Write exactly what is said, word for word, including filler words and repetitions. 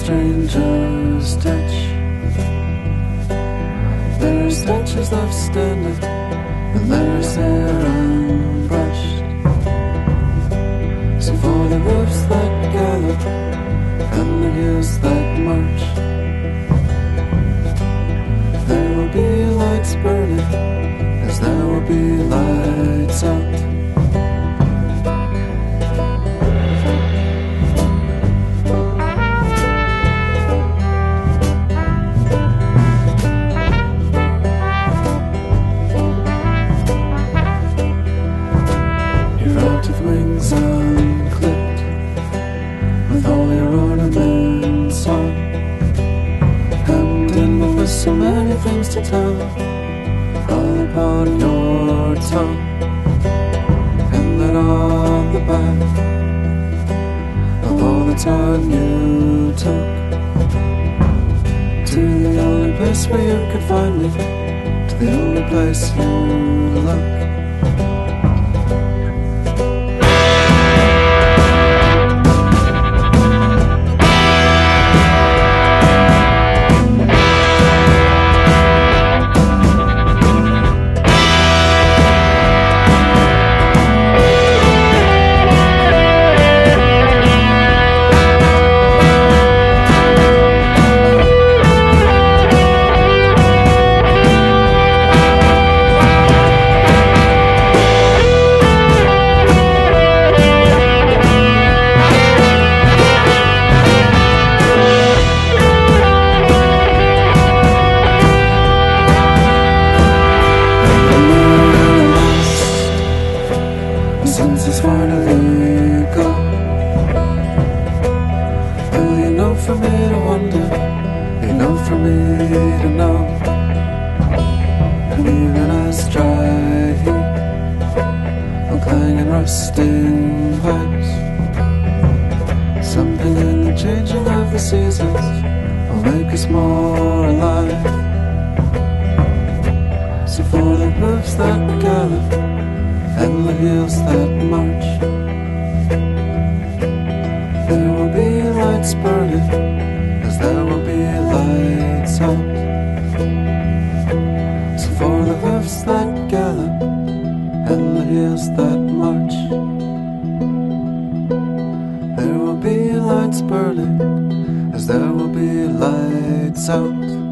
stranger's touch. There are statues left standing, and there is hair unbrushed. So for the hooves that gallop and the heels that march, there will be lights burning, as there will be lights out. Wings unclipped, with all your ornaments on, hemmed in with so many things to tell, all upon your tongue. And that on the back of all the time you took, to the only place where you could find me, to the only place you look. Senses finally gone. Well, you know for me to wonder, you know for me to know. And even as dry heat will clang and rusting pipes, something in the changing of the seasons will make us more alive. So for the hooves that gallop and the heels that march, there will be lights burning, as there will be lights out. So for the hooves that gallop and the heels that march, there will be lights burning, as there will be lights out.